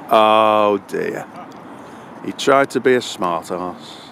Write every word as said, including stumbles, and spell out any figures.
Oh dear. He tried to be a smart ass.